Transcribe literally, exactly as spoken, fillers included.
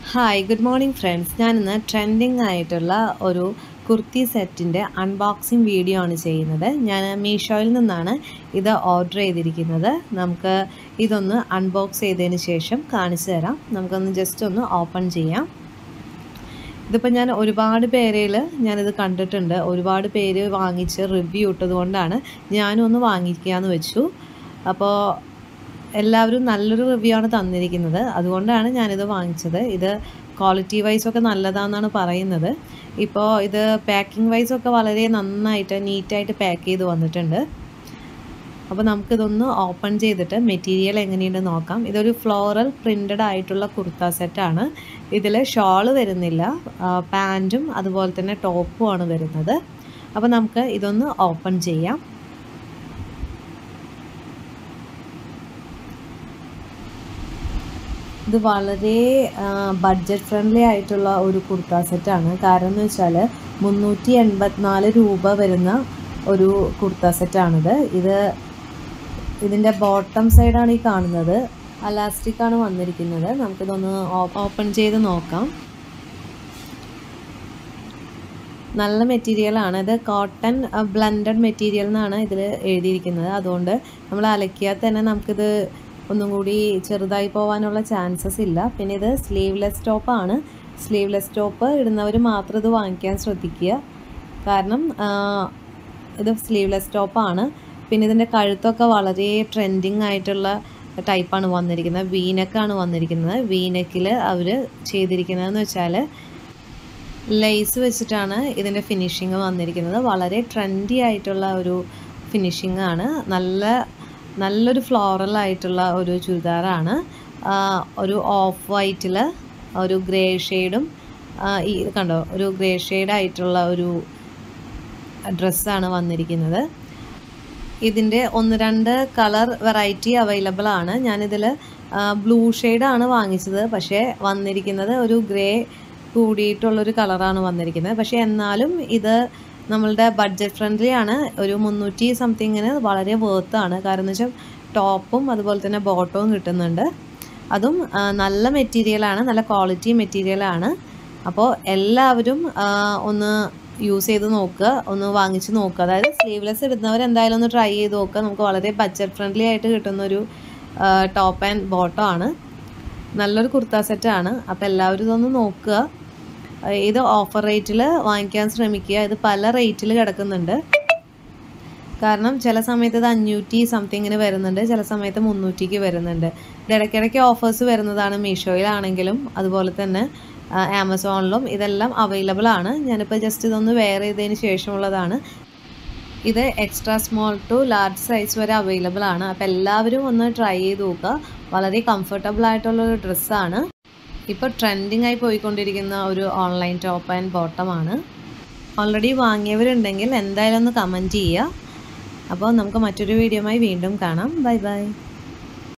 Hi good morning friends. ഞാനിന്ന് trending ആയിട്ടുള്ള ഒരു കുർത്തി സെറ്റിൻ്റെ അൺബോക്സിങ് വീഡിയോ ആണ് ചെയ്യുന്നത്. ഞാൻ മീഷോയിൽ നിന്നാണ് ഇത് ഓർഡർ ചെയ്തിരിക്കുന്നത്. നമുക്ക് ഇതൊന്ന് അൺബോക്സ് ചെയ്തതിന് ശേഷം കാണിച്ചു തരാം. നമുക്കൊന്ന് ജസ്റ്റ് ഒന്ന് ഓപ്പൺ ചെയ്യാം. ഇതിപ്പോൾ ഞാൻ ഒരുപാട് പേരിൽ ഞാനിത് കണ്ടിട്ടുണ്ട്. ഒരുപാട് പേര് വാങ്ങിച്ച് റിവ്യൂ ഇട്ടത് കൊണ്ടാണ് ഞാനും ഒന്ന് വാങ്ങിക്കാമെന്ന് വെച്ചു. അപ്പോൾ എല്ലാവരും നല്ലൊരു റിവ്യൂ ആണ് തന്നിരിക്കുന്നത്. അതുകൊണ്ടാണ് ഞാനിത് വാങ്ങിച്ചത്. ഇത് ക്വാളിറ്റി വൈസൊക്കെ നല്ലതാണെന്നാണ് പറയുന്നത്. ഇപ്പോൾ ഇത് പാക്കിംഗ് വൈസൊക്കെ വളരെ നന്നായിട്ട് നീറ്റായിട്ട് പാക്ക് ചെയ്ത് വന്നിട്ടുണ്ട്. അപ്പോൾ നമുക്കിതൊന്ന് ഓപ്പൺ ചെയ്തിട്ട് മെറ്റീരിയൽ എങ്ങനെയുണ്ടെന്ന് നോക്കാം. ഇതൊരു ഫ്ലോറൽ പ്രിൻ്റഡ് ആയിട്ടുള്ള കുർത്ത സെറ്റാണ്. ഇതിൽ ഷോള് വരുന്നില്ല, പാൻറ്റും അതുപോലെ തന്നെ ടോപ്പുമാണ് വരുന്നത്. അപ്പോൾ നമുക്ക് ഇതൊന്ന് ഓപ്പൺ ചെയ്യാം. ഇത് വളരെ ബഡ്ജറ്റ് ഫ്രണ്ട്ലി ആയിട്ടുള്ള ഒരു കുർത്ത സെറ്റാണ്. കാരണം എന്ന് വെച്ചാൽ മുന്നൂറ്റി എൺപത്തിനാല് രൂപ വരുന്ന ഒരു കുർത്ത സെറ്റാണിത്. ഇത് ഇതിൻ്റെ ബോട്ടം സൈഡാണ് ഈ കാണുന്നത്. അലാസ്റ്റിക്കാണ് വന്നിരിക്കുന്നത്. നമുക്കിതൊന്ന് ഓപ്പൺ ചെയ്ത് നോക്കാം. നല്ല മെറ്റീരിയലാണ്. ഇത് കോട്ടൺ ബ്ലെൻഡഡ് മെറ്റീരിയൽ എന്നാണ് ഇതിൽ എഴുതിയിരിക്കുന്നത്. അതുകൊണ്ട് നമ്മൾ അലക്കിയാൽ തന്നെ നമുക്കിത് ഒന്നും കൂടി ചെറുതായി പോകാനുള്ള ചാൻസസ് ഇല്ല. പിന്നെ ഇത് സ്ലീവ്ലെസ് ടോപ്പാണ്. സ്ലീവ്ലെസ് ടോപ്പ് ഇടുന്നവർ മാത്രം ഇത് വാങ്ങിക്കാൻ ശ്രദ്ധിക്കുക. കാരണം ഇത് സ്ലീവ്ലെസ് ടോപ്പാണ്. പിന്നെ ഇതിൻ്റെ കഴുത്തൊക്കെ വളരെ ട്രെൻഡിങ് ആയിട്ടുള്ള ടൈപ്പാണ് വന്നിരിക്കുന്നത്. വീനെക്കാണ് വന്നിരിക്കുന്നത്. വീനെക്കിൽ അവർ ചെയ്തിരിക്കുന്നതെന്ന് വെച്ചാൽ ലേസ് വെച്ചിട്ടാണ് ഇതിൻ്റെ ഫിനിഷിങ് വന്നിരിക്കുന്നത്. വളരെ ട്രെൻഡി ആയിട്ടുള്ള ഒരു ഫിനിഷിംഗ് ആണ്. നല്ല നല്ലൊരു ഫ്ലോറൽ ആയിട്ടുള്ള ഒരു ചുരിദാറാണ്. ഒരു ഓഫ് വൈറ്റിൽ ഒരു ഗ്രേ ഷെയ്ഡും ഈ കണ്ടോ ഒരു ഗ്രേ ഷെയ്ഡായിട്ടുള്ള ഒരു ഡ്രസ്സാണ് വന്നിരിക്കുന്നത്. ഇതിൻ്റെ ഒന്ന് രണ്ട് കളർ വെറൈറ്റി അവൈലബിൾ ആണ്. ഞാനിതിൽ ബ്ലൂ ഷെയ്ഡാണ് വാങ്ങിച്ചത്. പക്ഷേ വന്നിരിക്കുന്നത് ഒരു ഗ്രേ കൂടിയിട്ടുള്ളൊരു കളറാണ് വന്നിരിക്കുന്നത്. പക്ഷേ എന്നാലും ഇത് നമ്മളുടെ ബഡ്ജറ്റ് ഫ്രണ്ട്ലി ആണ്. ഒരു മുന്നൂറ്റി സംതിങ്ങിന് വളരെ വേർത്താണ്. കാരണം എന്ന് വെച്ചാൽ ടോപ്പും അതുപോലെ തന്നെ ബോട്ടവും കിട്ടുന്നുണ്ട്. അതും നല്ല മെറ്റീരിയലാണ്, നല്ല ക്വാളിറ്റി മെറ്റീരിയലാണ്. അപ്പോൾ എല്ലാവരും ഒന്ന് യൂസ് ചെയ്ത് നോക്കുക, ഒന്ന് വാങ്ങിച്ച് നോക്കുക. അതായത് സ്ലീവ്ലെസ് ഇടുന്നവർ എന്തായാലും ഒന്ന് ട്രൈ ചെയ്ത് നോക്കുക. നമുക്ക് വളരെ ബഡ്ജറ്റ് ഫ്രണ്ട്ലി ആയിട്ട് കിട്ടുന്നൊരു ടോപ്പ് ആൻഡ് ബോട്ടം ആണ്. നല്ലൊരു കുർത്ത സെറ്റാണ്. അപ്പോൾ എല്ലാവരും ഇതൊന്ന് നോക്കുക. ഇത് ഓഫർ റേറ്റിൽ വാങ്ങിക്കാൻ ശ്രമിക്കുക. ഇത് പല റേറ്റിൽ കിടക്കുന്നുണ്ട്. കാരണം ചില സമയത്ത് ഇത് അഞ്ഞൂറ്റി സംതിങ്ങിന് വരുന്നുണ്ട്, ചില സമയത്ത് മുന്നൂറ്റിക്ക് വരുന്നുണ്ട്. ഇത് ഇടയ്ക്കിടയ്ക്ക് ഓഫേഴ്സ് വരുന്നതാണ്. മീഷോയിലാണെങ്കിലും അതുപോലെ തന്നെ ആമസോണിലും ഇതെല്ലാം അവൈലബിൾ ആണ്. ഞാനിപ്പോൾ ജസ്റ്റ് ഇതൊന്ന് വെയർ ചെയ്തതിന് ശേഷമുള്ളതാണ്. ഇത് extra small to large size വരെ അവൈലബിൾ ആണ്. അപ്പോൾ എല്ലാവരും ഒന്ന് ട്രൈ ചെയ്ത് നോക്കുക. വളരെ കംഫർട്ടബിൾ ആയിട്ടുള്ളൊരു ഡ്രസ്സാണ്. ഇപ്പോൾ ട്രെൻഡിങ് ആയി പോയിക്കൊണ്ടിരിക്കുന്ന ഒരു ഓൺലൈൻ ടോപ്പ് ആൻഡ് ബോട്ടമാണ്. ഓൾറെഡി വാങ്ങിയവരുണ്ടെങ്കിൽ എന്തായാലും ഒന്ന് കമൻറ്റ് ചെയ്യുക. അപ്പോൾ നമുക്ക് മറ്റൊരു വീഡിയോയുമായി വീണ്ടും കാണാം. Bye by.